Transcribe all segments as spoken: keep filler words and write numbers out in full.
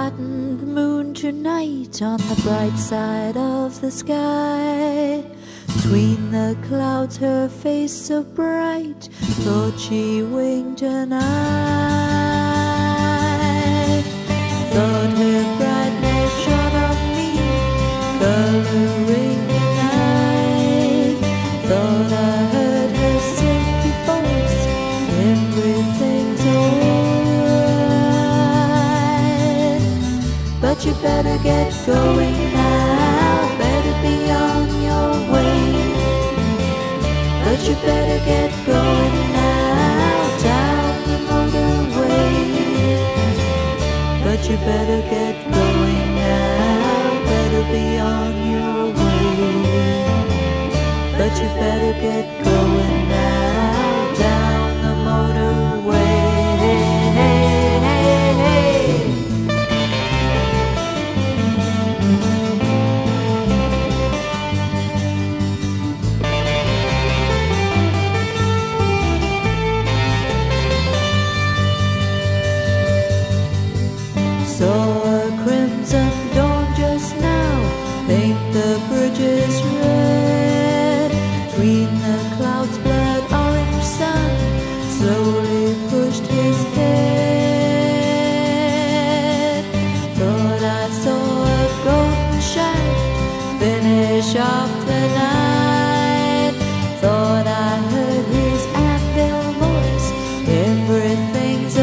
flattened moon tonight on the bright side of the sky. Between the clouds her face so bright, thought she winked an eye. Thought her brightness shone on me, coloring the night. Thought I heard her silky voice, everything's alright. But you better get going now, better be on your way. But you better get going now, down the motorway. But you better get going now, better be on your way. But you better get going now, down the motorway. Saw a crimson dawn just now, paint the bridges red. Between the clouds blood orange sun slowly pushed his head. Thought I saw a golden shaft finish off the night. Thought I heard his anvil voice, everything's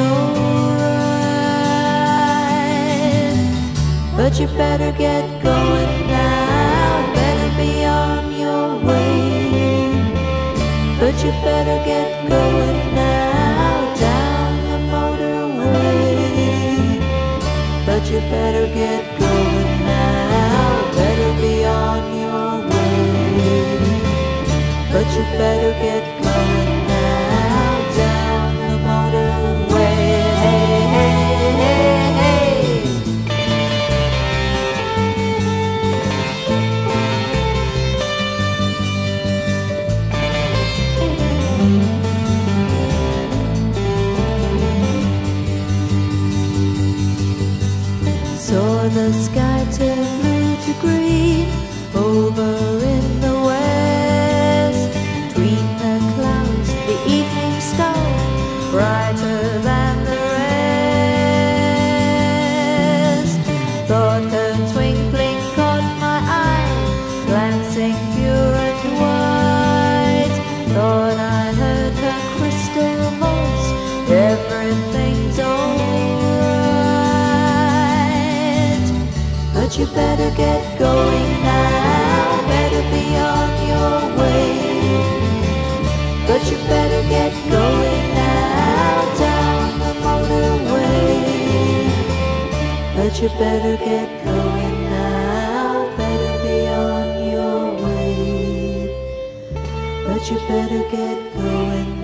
alright. But you better get going now, better be on your way. But you better get going now, down the motorway. But you better get going now, better be on your way. But you better get going now, down the motorway. Saw the sky turn blue to green over in the west. Between the clouds the evening star, brighter than the rest. Thought her twinkling caught my eye, glancing pure and white. Thought I heard her crystal voice, everything's alright. But you better get going now, better be on your way. But you better get going now, down the motorway. But you better get going now, better be on your way. But you better get going now.